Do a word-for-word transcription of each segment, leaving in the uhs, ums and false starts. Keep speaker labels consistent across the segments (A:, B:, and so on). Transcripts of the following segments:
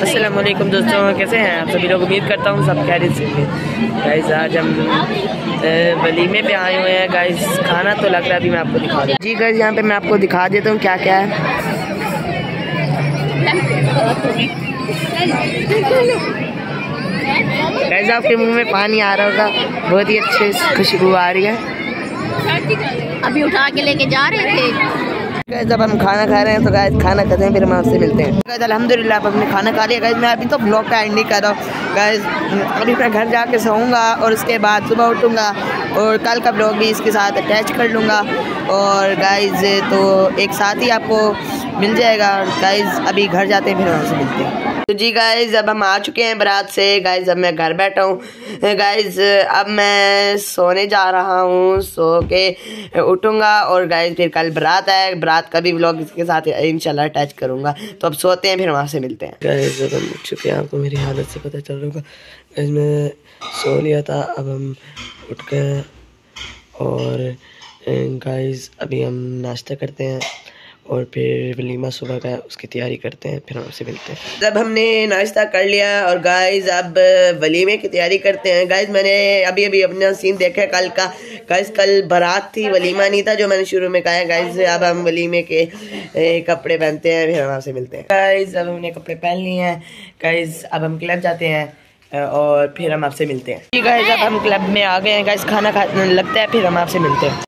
A: अस्सलाम वालेकुम दोस्तों, कैसे हैं आप सभी लोग। उम्मीद करता हूँ सब खैरियत से हैं। गाइस आज हम वलीमे पे आए हुए हैं। गाइस खाना तो लग रहा है, अभी मैं आपको दिखा दूँ। जी गाइस यहाँ पे मैं आपको दिखा देता हूँ क्या क्या है। गाइस आपके मुंह में पानी आ रहा होगा, बहुत ही अच्छी खुशबू आ रही है।
B: अभी उठा के लेके जा रहे थे।
A: जब हम खाना खा रहे हैं तो गाइस खाना खाते हैं, फिर हम आपसे मिलते हैं। गाइस अल्हम्दुलिल्लाह अब हमने खाना खा लिया। गाइस मैं अभी तो ब्लॉग का एंड नहीं कर रहा हूँ। गाइस अभी मैं घर जाके सोऊंगा और उसके बाद सुबह उठूंगा और कल का ब्लॉग भी इसके साथ अटैच कर लूँगा। और गाइस तो एक साथ ही आपको मिल जाएगा। गाइस अभी घर जाते हैं, फिर हम आपसे मिलते हैं। तो जी गाइस अब हम आ चुके हैं बारात से। गाइस अब मैं घर बैठा हूँ। गाइस अब मैं सोने जा रहा हूँ, सो के उठूँगा और गाइस फिर कल बारात है। बारात का भी व्लॉग इसके साथ इंशाल्लाह अटैच करूँगा। तो अब सोते हैं, फिर वहाँ से मिलते हैं। गाइस अब हम उठ चुके हैं, आपको मेरी हालत से पता चल रहा होगा। गाइस मैं सो लिया था, अब हम उठ गए और गाइस अभी हम नाश्ता करते हैं और फिर वलीमा सुबह का उसकी तैयारी करते हैं, फिर हम आपसे मिलते हैं। जब हमने नाश्ता कर लिया और गाइस अब वलीमे की तैयारी करते हैं। गाइस मैंने अभी अभी अपना सीन देखा कल का। गाइस कल बारात थी, वलीमा नहीं था, जो मैंने शुरू में कहा है। गाइस अब हम वलीमे के ए, कपड़े पहनते हैं, फिर हम आपसे मिलते हैं। गाइस अब हमने कपड़े पहन लिए हैं। गाइस अब हम क्लब जाते हैं और फिर हम आपसे मिलते हैं। ठीक है, अब हम क्लब में आ गए हैं। गाइस खाना खा लगता है, फिर हम आपसे मिलते हैं।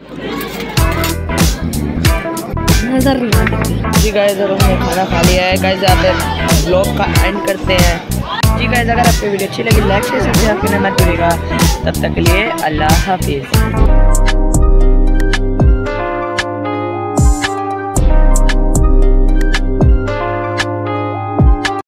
A: जी गाइस अब हमने खाना खा लिया है। गाइस आप ब्लॉग का एंड करते हैं। जी गाइस अगर आपको वीडियो अच्छी लगी लाइक शेयर सब्सक्राइब करना मत भूलिएगा। तब तक के लिए अल्लाह हाफिज़।